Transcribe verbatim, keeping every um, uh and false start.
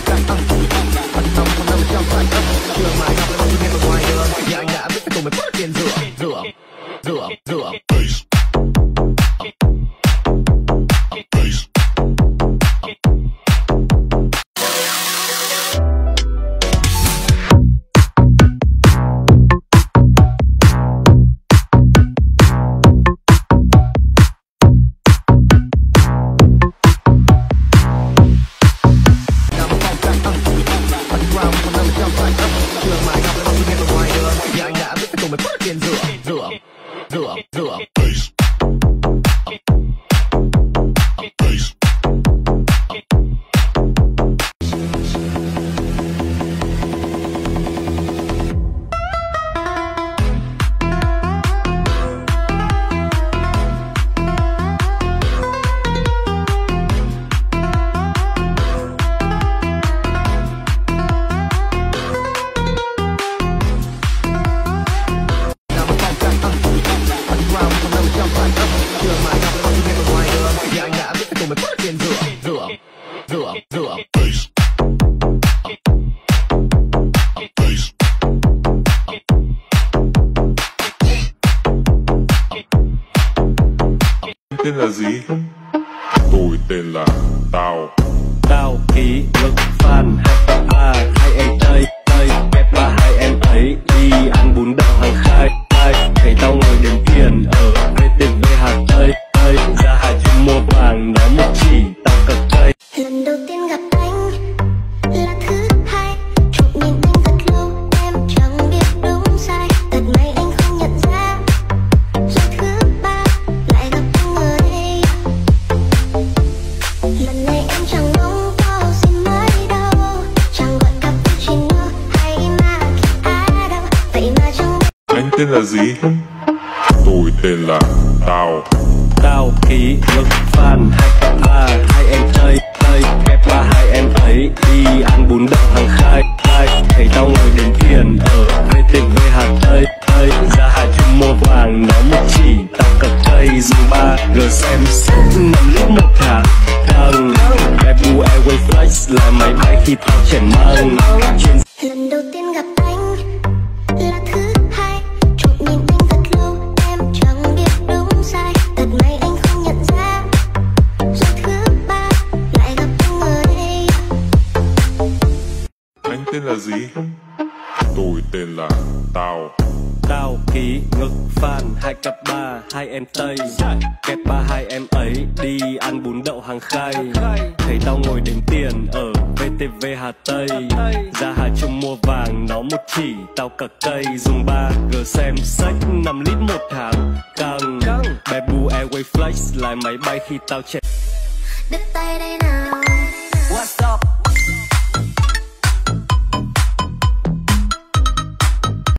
cạnh anh nằm còn nằm trong sạch trường mãi gặp lại em ở ngoài đường thì anh đã biết cùng mình bắt tiền rửa rửa rửa rửa Tên là gì? Tôi tên là Tao. Tao ký lực fan hai ba hai em ơi ơi kẹp ba hai em ấy đi ăn bún đậu hàng khai khai thấy tao ngồi đếm tiền ở vê tê vê Hà Tây ơi ra Hà Trung mua vàng nó một chỉ tao cật cây. Lần đầu tiên gặp anh là thứ hai, chụp nhìn anh thật lâu em chẳng biết đúng sai, thật may anh không nhận ra. Rồi thứ ba lại gặp anh ở đây, lần này em chẳng mong có gì mới đâu, chẳng gọi cappuccino hay macchiato đâu, vậy mà trong Anh tên là gì? Tôi tên là Tao. Tao ký lực fan hai ba hai em ơi ơi kẹp ba hai em ấy đi ăn bún đậu hàng khai khai thấy tao ngồi đếm tiền ở vê tê vê Hà Tây ơi ra Hà Trung mua vàng nó một chỉ tao cật cây dùng ba g xem xét năm lít một tháng thằng Bamboo Airways Flex là máy bay khi tao chèn măng. lần đầu tiên gặp anh là thứ hai, chụp nhìn anh thật lâu em chẳng biết đúng sai, thật may anh không nhận ra. Rồi thứ ba lại gặp anh ở đây. Anh tên là gì? Tôi tên là Tao. Tao ký ngực fan hai cặp ba hai em Tây kẹp ba hai em ấy đi ăn bún đậu hàng khai thấy tao ngồi đếm tiền ở vê tê vê Hà Tây ra Hà Trung mua vàng nó một chỉ tao cật cây dùng ba g xem sách năm lít một tháng căng Bamboo Airways Flex là máy bay khi tao chạy Đứt tay đây nào